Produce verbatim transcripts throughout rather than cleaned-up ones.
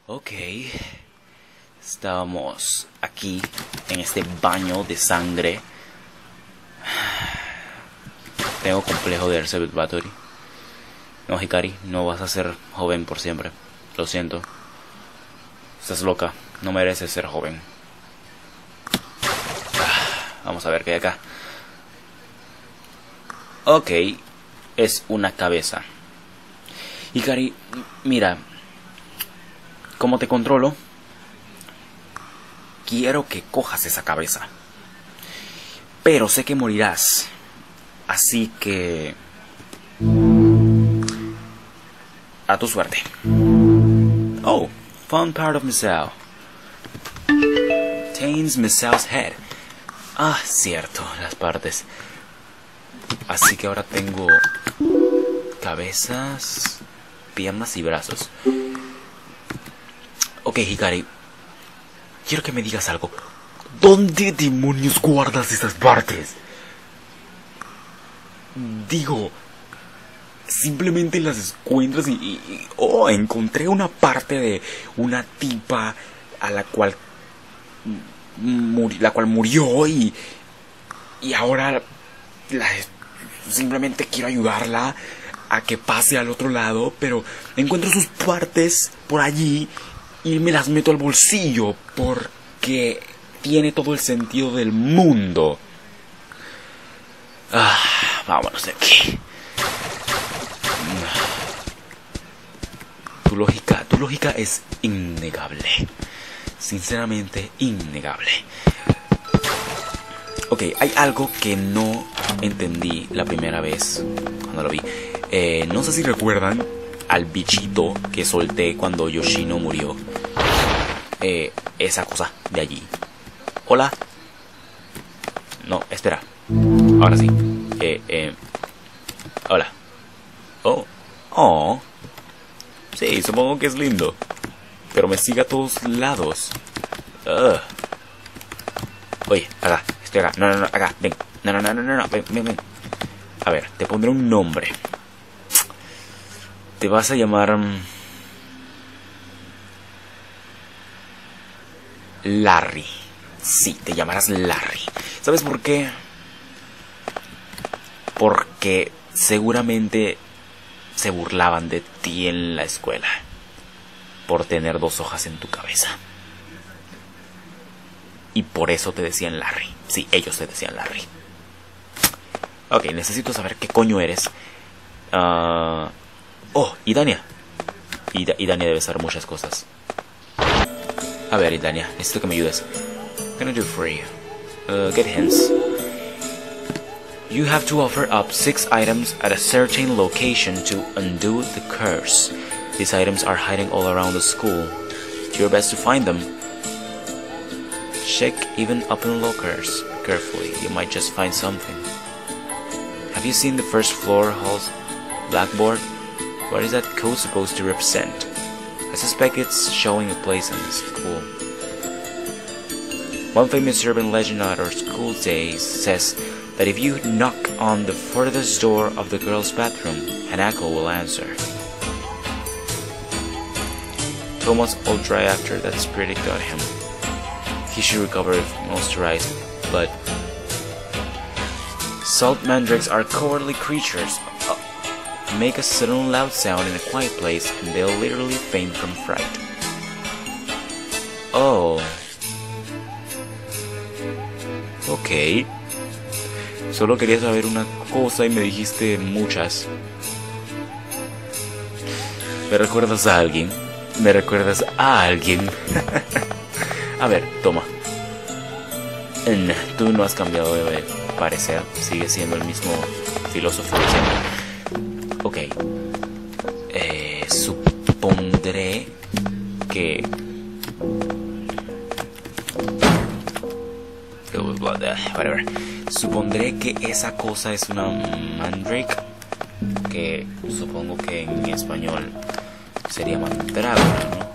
Ok, estábamos aquí en este baño de sangre. Tengo complejo de Elizabeth Bathory. No, Hikari, no vas a ser joven por siempre. Lo siento. Estás loca, no mereces ser joven. Vamos a ver qué hay acá. Ok, es una cabeza. Hikari, mira, como te controlo, quiero que cojas esa cabeza. Pero sé que morirás. Así que... a tu suerte. Oh, fun part of Misao. Tains Misao's head. Ah, cierto, las partes. Así que ahora tengo cabezas, piernas y brazos. Ok, Hikari, quiero que me digas algo. ¿Dónde demonios guardas esas partes? Digo, simplemente las encuentras y, y, y... Oh, encontré una parte de una tipa a la cual... Muri, la cual murió y... Y ahora... La, simplemente quiero ayudarla a que pase al otro lado, pero encuentro sus partes por allí y me las meto al bolsillo porque tiene todo el sentido del mundo. Ah, vámonos de aquí. Tu lógica, tu lógica es innegable. Sinceramente, innegable. Ok, hay algo que no entendí la primera vez cuando lo vi. Eh, no sé si recuerdan al bichito que solté cuando Yoshino murió. Eh, esa cosa de allí. Hola. No, espera. Ahora sí. Eh, eh. Hola. Oh. Oh. Sí, supongo que es lindo. Pero me sigue a todos lados. Ugh. Oye, acá. Estoy acá. No, no, no. Acá. Ven. No, no, no, no, no. Ven, ven, ven. A ver, te pondré un nombre. Te vas a llamar... Um, Larry. Sí, te llamarás Larry. ¿Sabes por qué? Porque seguramente se burlaban de ti en la escuela por tener dos hojas en tu cabeza. Y por eso te decían Larry. Sí, ellos te decían Larry. Ok, necesito saber qué coño eres. Uh, oh, y Dania. Y, y Dania debe saber muchas cosas. A ver, Dania, necesito que me ayudes. Can I do for you? Uh, get hints. You have to offer up six items at a certain location to undo the curse. These items are hiding all around the school. Do your best to find them. Check even up in lockers carefully. You might just find something. Have you seen the first floor hall's blackboard? What is that code supposed to represent? I suspect it's showing a place in the school. One famous urban legend at our school days says that if you knock on the furthest door of the girls' bathroom, Hanako will answer. Thomas will dry after that spirit got him. He should recover if moisturized, but... Salt mandrakes are cowardly creatures. Uh, make a sudden loud sound in a quiet place and they'll literally faint from fright. Oh. Ok. Solo quería saber una cosa y me dijiste muchas. ¿Me recuerdas a alguien? ¿Me recuerdas a alguien? A ver, toma. Tú no has cambiado de parecer. Sigues siendo el mismo filósofo de siempre. Ok. Eh, supondré que... Whatever. Supondré que esa cosa es una mandrake, que supongo que en español sería mandrágora, ¿no?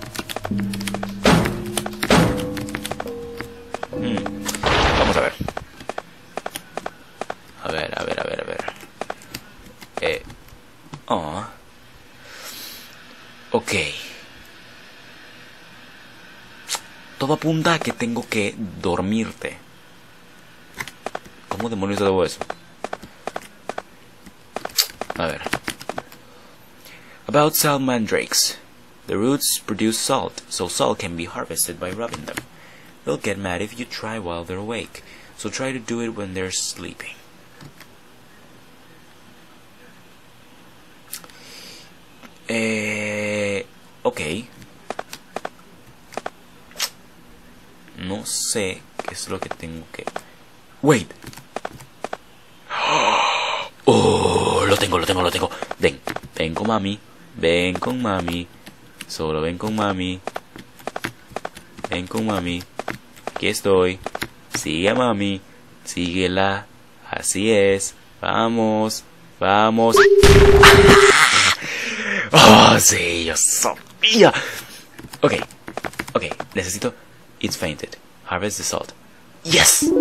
Hmm. Vamos a ver. A ver, a ver, a ver, a ver. Eh. Oh. Ok. todo apunta a que tengo que dormirte. ¿Cómo demonios hago eso? A ver. About salt mandrakes. The roots produce salt, so salt can be harvested by rubbing them. They'll get mad if you try while they're awake, so try to do it when they're sleeping. Eh, ok. No sé qué es lo que tengo que... Wait. Oh, lo tengo, lo tengo, lo tengo. Ven, ven con mami. Ven con mami. Solo ven con mami. Ven con mami. Aquí estoy. Sigue a mami. Síguela. Así es. Vamos. Vamos. Oh, sí, yo sabía. Ok. Ok, necesito... It's fainted. Harvest the salt. Yes.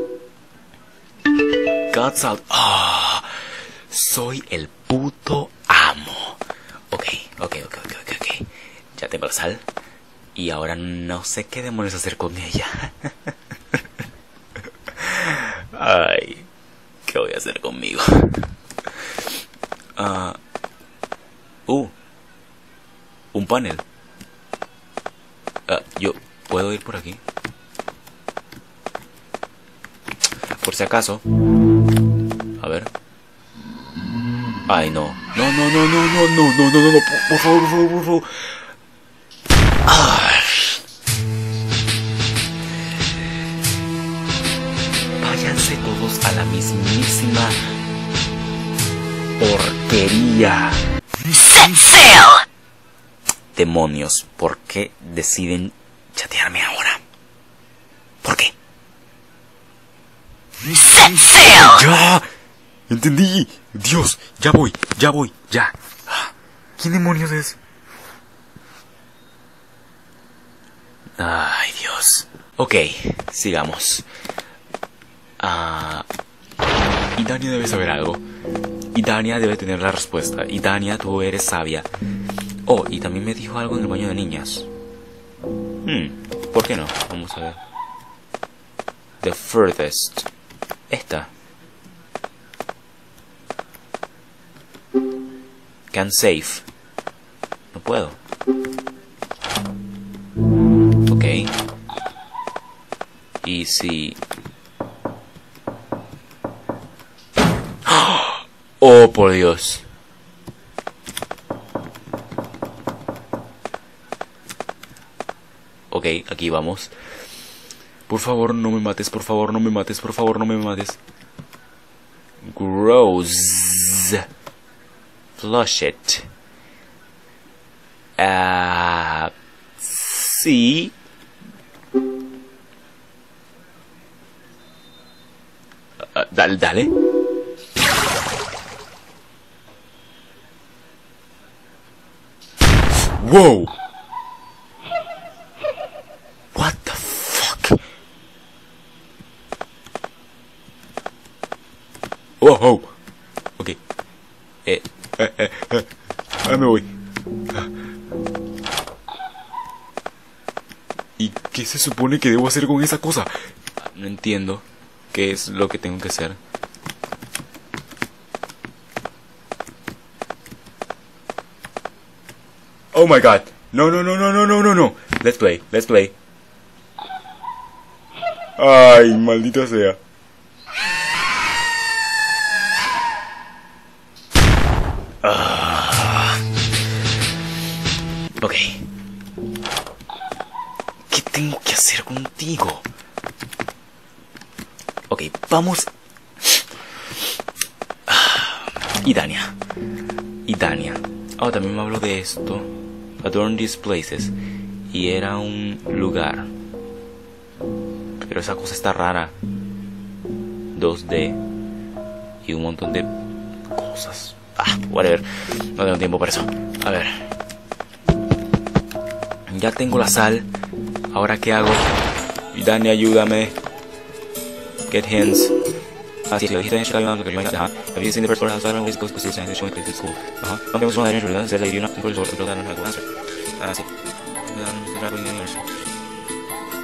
Got salt. Ah, oh, soy el puto amo. Ok, ok, ok, ok, ok, ok. Ya tengo la sal. Y ahora no sé qué demonios hacer con ella. Ay, ¿qué voy a hacer conmigo? Ah, uh, uh, un panel. Uh, yo puedo ir por aquí. Por si acaso. A ver. Ay, no. No, no, no, no, no, no, no, no, no, no. Por, por favor, por favor, por favor. Ay. Váyanse todos a la mismísima porquería. ¡Senseo! Demonios, ¿por qué deciden chatearme ahora? ¿Por qué? ¡Senseo! ¡Ya! ¡Entendí! Dios, ya voy, ya voy, ya. ¿Quién demonios es? Ay, Dios. Ok, sigamos. Ah... Y Dania debe saber algo. Y Dania debe tener la respuesta. Y Dania, tú eres sabia. Oh, y también me dijo algo en el baño de niñas. Hmm, ¿por qué no? Vamos a ver. The furthest. Esta. Can save. No puedo. Ok. Y si... Oh, por Dios. Ok, aquí vamos. Por favor, no me mates, por favor, no me mates, por favor, no me mates. Gross. Flush it. Ah, uh, sí. Uh, dale, dale. Wow. What the fuck? Oh, oh. Ok. Eh, eh, eh, eh. Ah, me voy. ¿Y qué se supone que debo hacer con esa cosa? No entiendo qué es lo que tengo que hacer. Oh my god. No, no, no, no, no, no, no, no. Let's play, let's play. Ay, maldita sea. Ah. Ok. ¿Qué tengo que hacer contigo? Ok, vamos. Y Dania. Y Dania. Oh, también me habló de esto. Adorn these places. Y era un lugar. Pero esa cosa está rara. dos D. Y un montón de cosas. Ah, whatever. No tengo tiempo para eso. A ver. Ya tengo la sal. ¿Ahora qué hago? Dani, ayúdame. Get hands. Ah, sí, lo dijiste en Chicago, lo que yo me ajá. Have you seen the first floor house? I don't always go to see signs showing places school. Ajá. Something was wrong with the entrance. Said that you do not control the door. I don't know how to answer. Ah, sí. Um, the driveway in the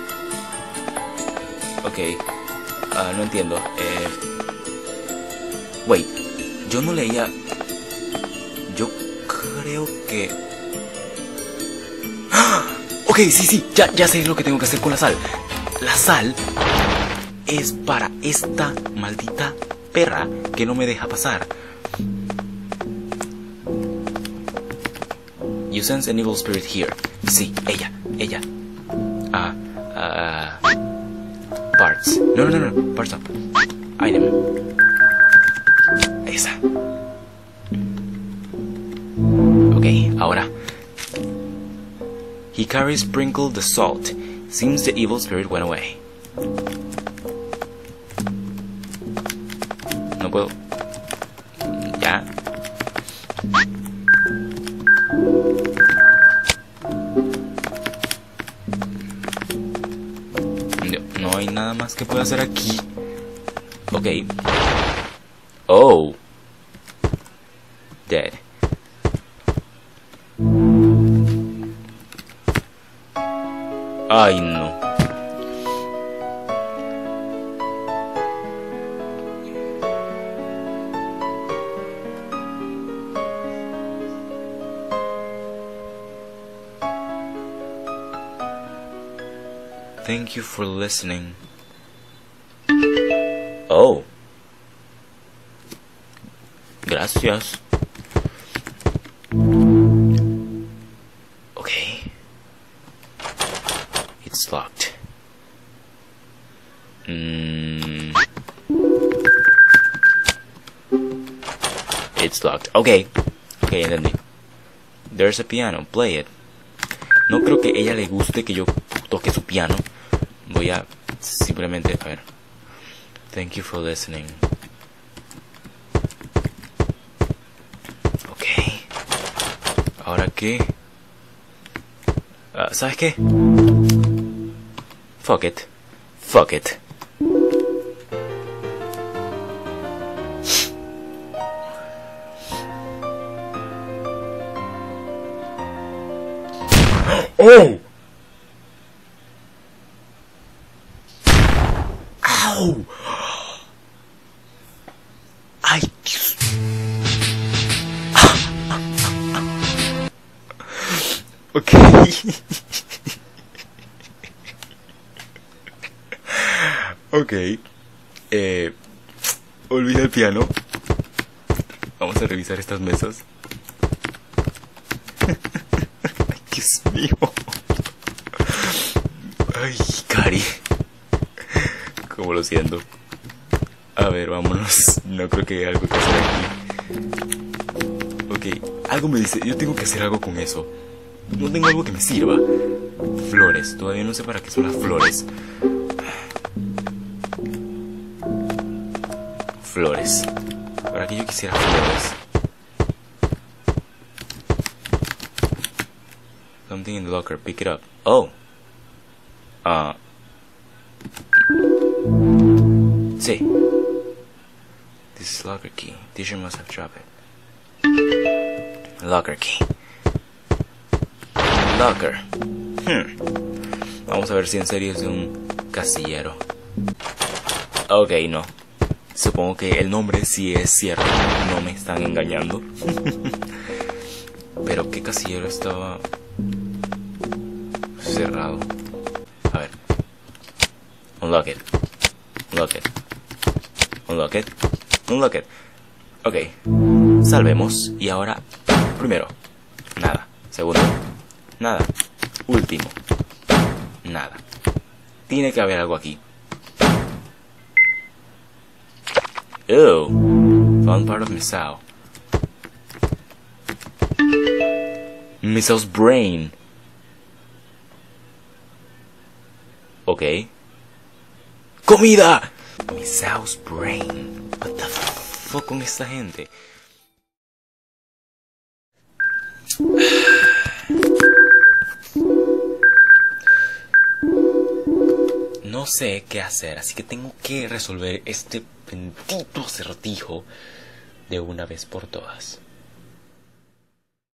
Ok. Uh, no entiendo. Eh... Wait. Yo no leía... Yo creo que... ¡Ah! Ok, sí, sí. Ya, ya sé lo que tengo que hacer con la sal. La sal es para esta maldita perra que no me deja pasar. You sense an evil spirit here. Sí, ella, ella. Ah, uh, parts. No, no, no, no. Parts up. Item. Esa. Ok, ahora. He carries sprinkled the salt. Seems the evil spirit went away. No puedo. Ya. No, no hay nada más que pueda hacer aquí. Ok. Oh. Dead. Ay, no. Thank you for listening. Oh. Gracias. Okay. It's locked. Mm. It's locked. Okay. Okay, entendí. There's a piano. Play it. No creo que a ella le guste que yo toque su piano. Voy a simplemente, a ver. Thank you for listening. Ok. ¿Ahora qué? Uh, ¿Sabes qué? Fuck it. Fuck it. ¡Oh! ¡Au! ¡Ay, Dios! Ok. Ok. Eh, olvida el piano. Vamos a revisar estas mesas. Ay, Dios mío. Ay, Cari. Como lo siento. A ver, vámonos. No creo que haya algo que hacer aquí. Ok, algo me dice, yo tengo que hacer algo con eso. No tengo algo que me sirva. Flores, todavía no sé para qué son las flores. Flores. Para que yo quisiera flores. Something in the locker, pick it up. Oh. Ah. Uh. Sí. This is locker key. Teacher must have dropped it. Locker key. Locker. Hmm. Vamos a ver si en serio es de un casillero. Ok, no. Supongo que el nombre sí es cierto. No me están engañando. Pero ¿qué casillero estaba cerrado? A ver. Unlock it. Unlock it. Unlock it. Unlock it. Ok. Salvemos. Y ahora, primero, nada. Segundo, nada. Último, nada. Tiene que haber algo aquí. Oh, found part of Misao. Misao's brain. Ok. ¡Comida! Misao's brain. What the fuck con esta gente? No sé qué hacer, así que tengo que resolver este bendito acertijo de una vez por todas.